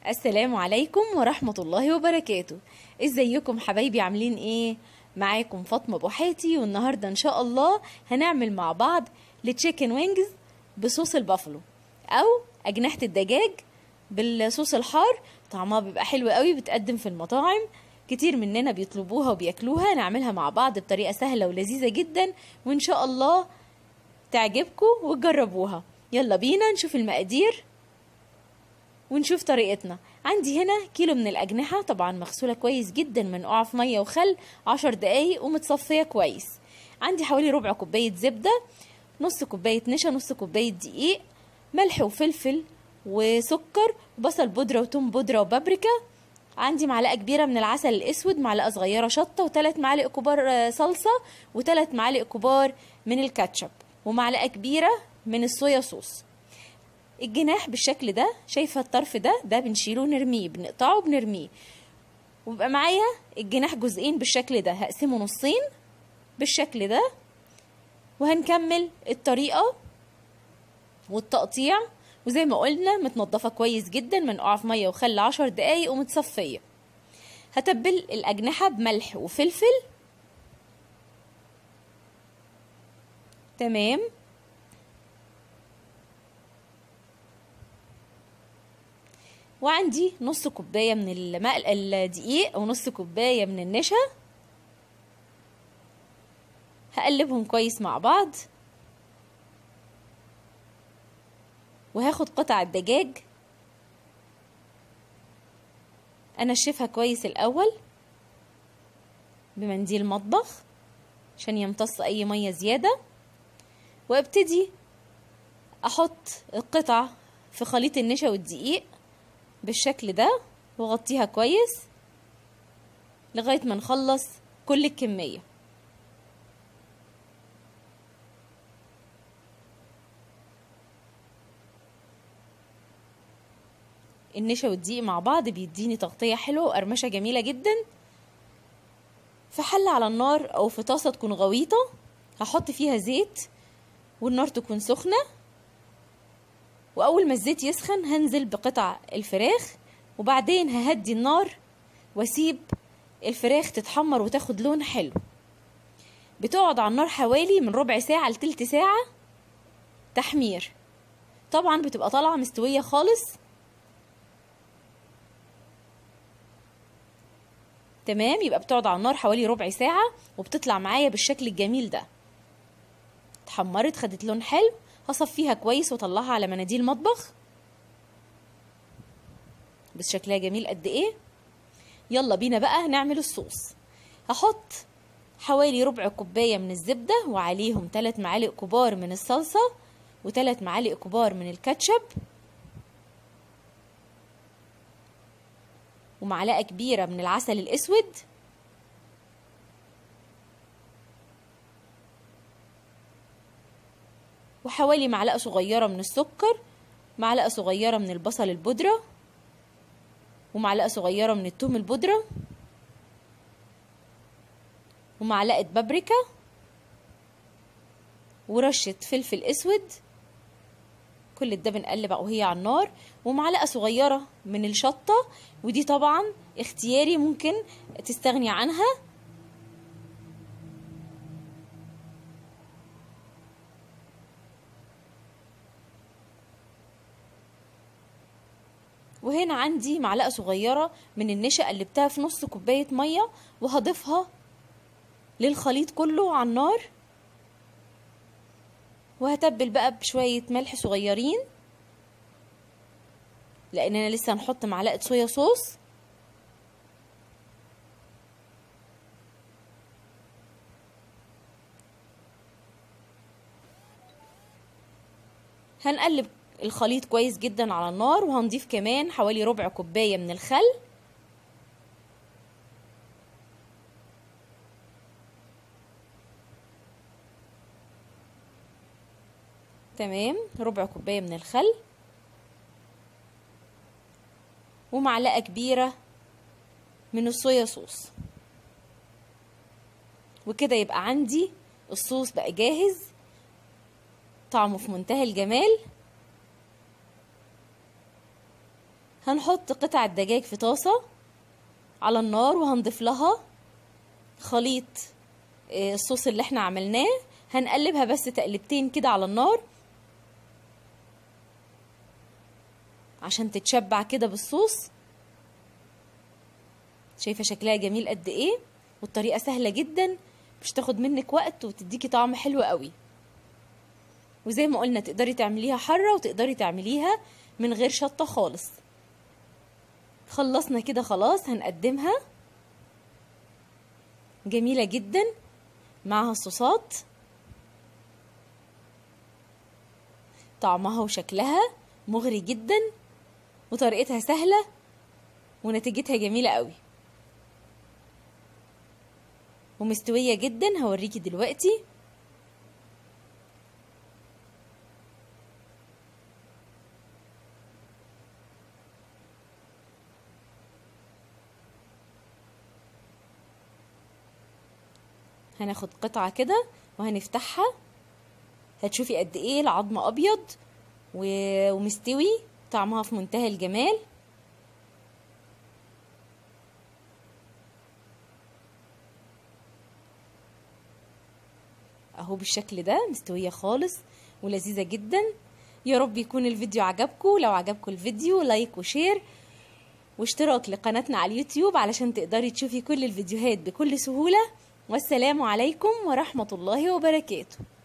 السلام عليكم ورحمة الله وبركاته. ازيكم حبايبي، عاملين ايه؟ معاكم فاطمة بوحاتي، والنهاردة ان شاء الله هنعمل مع بعض التشيكن وينجز بصوص البافلو او اجنحة الدجاج بالصوص الحار. طعمها بيبقى حلو قوي، بتقدم في المطاعم كتير مننا بيطلبوها وبياكلوها. نعملها مع بعض بطريقة سهلة ولذيذة جدا، وان شاء الله تعجبكم وتجربوها. يلا بينا نشوف المقادير ونشوف طريقتنا. عندي هنا كيلو من الأجنحة، طبعا مغسولة كويس جدا، منقوعة في مية وخل 10 دقايق ومتصفية كويس. عندي حوالي ربع كوباية زبدة، نص كوباية نشا، نص كوباية دقيق، ملح وفلفل وسكر، بصل بودرة وتوم بودرة وبابريكا. عندي معلقة كبيرة من العسل الأسود، معلقة صغيرة شطة، و3 معالق كبار صلصة، و3 معالق كبار من الكاتشب، ومعلقة كبيرة من الصويا صوص. الجناح بالشكل ده، شايفه الطرف ده بنشيله ونرميه، بنقطعه وبنرميه، وبقى معايا الجناح جزئين بالشكل ده. هقسمه نصين بالشكل ده، وهنكمل الطريقه والتقطيع. وزي ما قلنا متنضفه كويس جدا، منقوعه في ميه وخل 10 دقايق ومتصفيه. هتبل الاجنحه بملح وفلفل. تمام. وعندي نص كوباية من الدقيق ونص كوباية من النشا. هقلبهم كويس مع بعض، وهاخد قطع الدجاج انشفها كويس الاول بمنديل مطبخ عشان يمتص اي مية زيادة، وابتدي احط القطع في خليط النشا والدقيق بالشكل ده، واغطيها كويس لغاية ما نخلص كل الكمية. النشا والدقيق مع بعض بيديني تغطية حلوة وقرمشة جميلة جدا. في حلة على النار او في طاسة تكون غويطة هحط فيها زيت، والنار تكون سخنة، واول ما الزيت يسخن هنزل بقطع الفراخ، وبعدين ههدي النار واسيب الفراخ تتحمر وتاخد لون حلو. بتقعد على النار حوالي من ربع ساعة لتلت ساعة تحمير. طبعا بتبقى طالعة مستوية خالص. تمام، يبقى بتقعد على النار حوالي ربع ساعة وبتطلع معايا بالشكل الجميل ده. اتحمرت، خدت لون حلو. هصفيها كويس واطلعها على مناديل مطبخ. بس شكلها جميل قد ايه. يلا بينا بقى نعمل الصوص. هحط حوالي ربع كوباية من الزبدة، وعليهم 3 معالق كبار من الصلصة، و3 معالق كبار من الكاتشب، ومعلقة كبيرة من العسل الأسود، وحوالي معلقة صغيرة من السكر، معلقة صغيرة من البصل البودرة، ومعلقة صغيرة من الثوم البودرة، ومعلقة بابريكا، ورشة فلفل اسود. كل ده بنقلب وهي على النار، ومعلقة صغيرة من الشطة، ودي طبعا اختياري، ممكن تستغني عنها. وهنا عندي معلقة صغيرة من النشا، قلبتها في نص كوباية مية، وهضيفها للخليط كله على النار. وهتبل بقى بشوية ملح صغيرين، لاننا لسه هنحط معلقة صويا صوص. هنقلب الخليط كويس جدا على النار، وهنضيف كمان حوالي ربع كوباية من الخل. تمام، ربع كوباية من الخل، ومعلقة كبيرة من الصويا صوص. وكده يبقى عندي الصوص بقى جاهز، طعمه في منتهى الجمال. هنحط قطع الدجاج في طاسة على النار، وهنضيف لها خليط الصوص اللي احنا عملناه. هنقلبها بس تقلبتين كده على النار عشان تتشبع كده بالصوص. شايفة شكلها جميل قد ايه، والطريقة سهلة جدا، مش تاخد منك وقت وتديكي طعم حلو قوي. وزي ما قلنا تقدري تعمليها حرة وتقدري تعمليها من غير شطة خالص. خلصنا كده خلاص، هنقدمها جميلة جدا معها الصوصات. طعمها وشكلها مغري جدا، وطريقتها سهلة، ونتيجتها جميلة قوي ومستوية جدا. هوريكي دلوقتي. هناخد قطعة كده وهنفتحها، هتشوفي قد ايه العظم ابيض ومستوي، طعمها في منتهى الجمال. اهو بالشكل ده مستوية خالص ولذيذة جدا. يا رب يكون الفيديو عجبكم. لو عجبكم الفيديو لايك وشير واشتراك لقناتنا على اليوتيوب علشان تقدري تشوفي كل الفيديوهات بكل سهولة. والسلام عليكم ورحمة الله وبركاته.